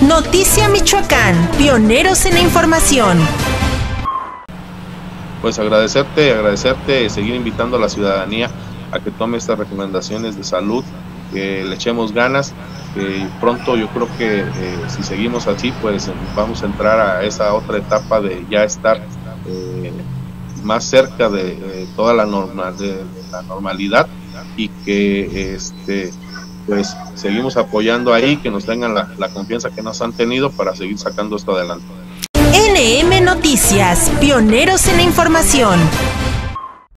Noticia Michoacán, pioneros en la información. Pues agradecerte, seguir invitando a la ciudadanía a que tome estas recomendaciones de salud, que le echemos ganas, que pronto yo creo que si seguimos así, pues vamos a entrar a esa otra etapa de ya estar más cerca de toda la normalidad, y que pues seguimos apoyando ahí, que nos tengan la confianza que nos han tenido para seguir sacando esto adelante. NM Noticias, pioneros en la información.